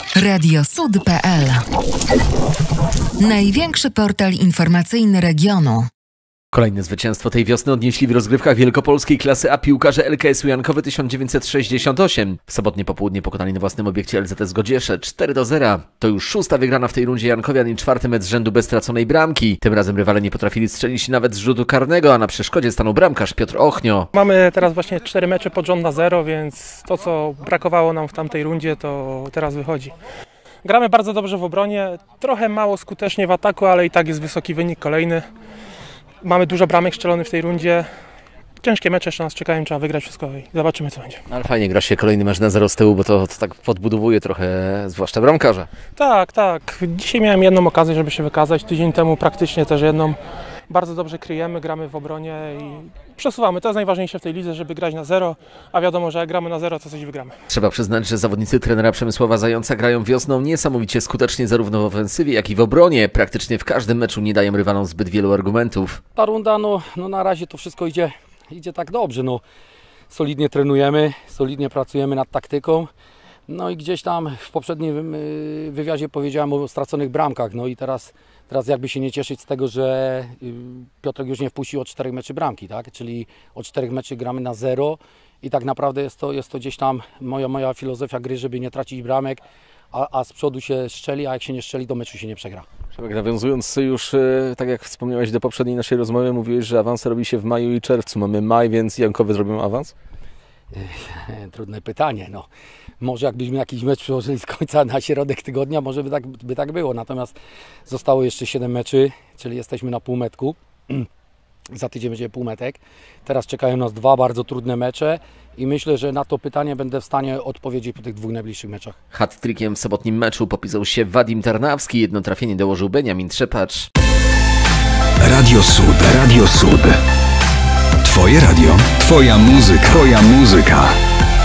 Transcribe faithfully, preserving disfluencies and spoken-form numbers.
Radio Sud kropka pe el. Największy portal informacyjny regionu. Kolejne zwycięstwo tej wiosny odnieśli w rozgrywkach wielkopolskiej klasy A piłkarze L K S-u Jankowy tysiąc dziewięćset sześćdziesiąt osiem. W sobotnie popołudnie pokonali na własnym obiekcie L Z S Godziesze cztery do zera. To już szósta wygrana w tej rundzie Jankowian i czwarty mecz z rzędu bez straconej bramki. Tym razem rywale nie potrafili strzelić nawet z rzutu karnego, a na przeszkodzie stanął bramkarz Piotr Ochnio. Mamy teraz właśnie cztery mecze pod rząd na zero, więc to, co brakowało nam w tamtej rundzie, to teraz wychodzi. Gramy bardzo dobrze w obronie, trochę mało skutecznie w ataku, ale i tak jest wysoki wynik kolejny. Mamy dużo bramek strzelonych w tej rundzie. Ciężkie mecze jeszcze nas czekają, trzeba wygrać wszystko i zobaczymy, co będzie. Ale fajnie gra się kolejny mecz na zero z tyłu, bo to, to tak podbudowuje trochę, zwłaszcza bramkarza. Tak, tak. Dzisiaj miałem jedną okazję, żeby się wykazać. Tydzień temu praktycznie też jedną. Bardzo dobrze kryjemy, gramy w obronie i przesuwamy. To jest najważniejsze w tej lidze, żeby grać na zero, a wiadomo, że jak gramy na zero, to coś wygramy. Trzeba przyznać, że zawodnicy trenera Przemysława Zająca grają wiosną niesamowicie skutecznie zarówno w ofensywie, jak i w obronie. Praktycznie w każdym meczu nie dają rywalom zbyt wielu argumentów. Ta runda, no, no na razie to wszystko idzie, idzie tak dobrze. No. Solidnie trenujemy, solidnie pracujemy nad taktyką. No i gdzieś tam w poprzednim wywiadzie powiedziałem o straconych bramkach. No i teraz, teraz jakby się nie cieszyć z tego, że Piotrek już nie wpuścił od czterech meczy bramki, tak? Czyli od czterech meczy gramy na zero i tak naprawdę jest to, jest to gdzieś tam moja, moja filozofia gry, żeby nie tracić bramek, a, a z przodu się strzeli, a jak się nie strzeli, to meczu się nie przegra. Nawiązując już, tak jak wspomniałeś do poprzedniej naszej rozmowy, mówiłeś, że awans robi się w maju i czerwcu. Mamy maj, więc Jankowy zrobią awans? Trudne pytanie. No. Może jakbyśmy jakiś mecz przyłożyli z końca na środek tygodnia, może by tak, by tak było. Natomiast zostało jeszcze siedem meczy, czyli jesteśmy na półmetku. Za tydzień będzie półmetek. Teraz czekają nas dwa bardzo trudne mecze i myślę, że na to pytanie będę w stanie odpowiedzieć po tych dwóch najbliższych meczach. Hat-trickiem w sobotnim meczu popisał się Wadim Tarnawski. Jedno trafienie dołożył Beniamin Trzepacz. Radio Sud, Radio Sud. Twoje radio, twoja muzyka, twoja muzyka.